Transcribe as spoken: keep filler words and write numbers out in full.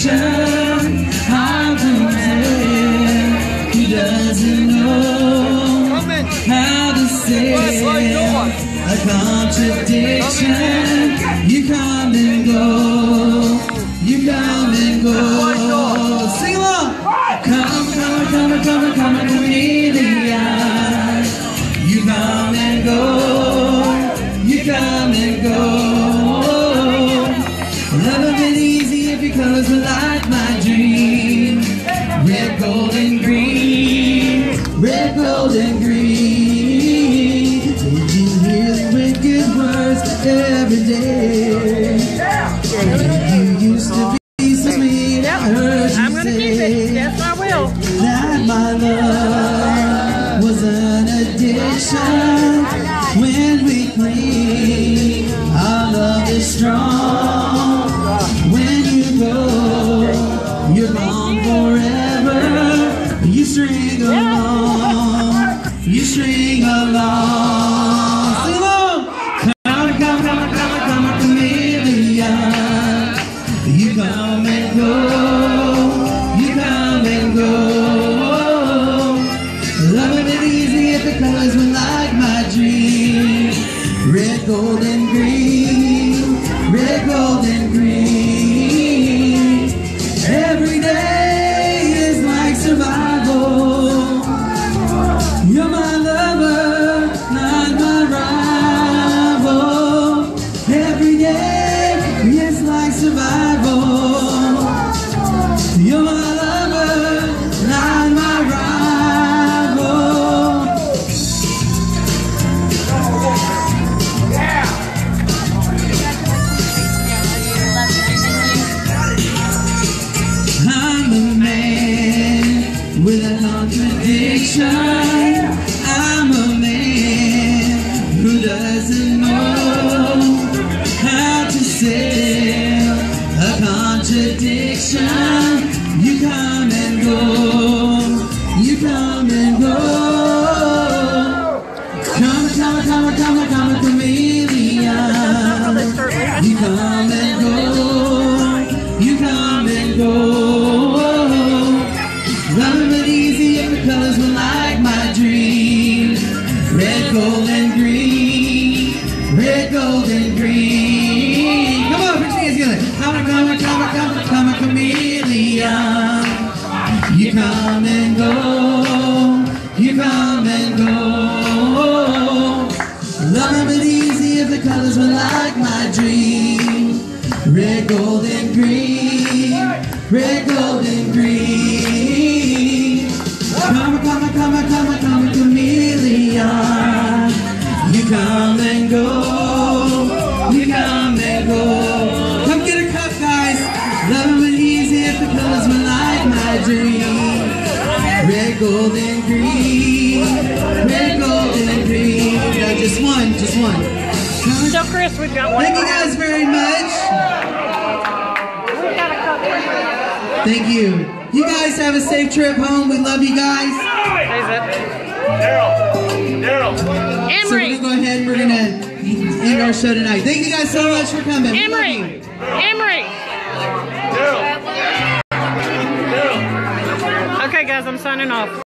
contradiction. How to tell? He doesn't know how to say a contradiction. You come and go, you come and go. Sing along. Come, come, come, come, come, chameleon. You come and go, you come and go. Love have been easy if your colors were like my dream. Red, gold, and green. Red, gold, and green. Did you hear the wicked words every day? You used to be so sweet. I heard you I'm gonna say keep it. Yes, I will. that my love was an addiction. When we cling, our love is strong. When you go, you're gone forever. You string along, you string along. Sing along. Come, come, come, come, come, chameleon. You come and go, you come and go. Love have been easy if the colors were like my dream. Red, gold, and green. Red, gold, and green. Every day is like survival. You're my lover, not my rival. Every day is like survival. You're my lover, not my rival. I'm a man with a contradiction. I'm a man who doesn't know how to sell a contradiction. You come and go, you come and go. Come, come, come, come, come, chameleon. You come and go, you come and go. Love it easy if the colors were like my dream. Red, gold, and green. Red, gold, and green. Come on, put your hands together. Come, come, come, come, come, chameleon. You come and go, you come and go. Love it easy if the colors were like my dream. Red, gold, and green. Red, gold, and green. Come, come, come, come, come, chameleon. You come and go, you come and go. Come get a cup, guys. Love it easy if the colors were like my dream. Red, gold, and green. Red, gold, and green. No, just one, just one. Come. So, Chris, we've got one. Thank you guys very much. We've got a cup. Thank you. You guys have a safe trip home. We love you guys. Darrell. Darrell. So we're going to go ahead and we're going to end our show tonight. Thank you guys so much for coming. Emery. Emery. Darrell. Darrell. Okay, guys, I'm signing off.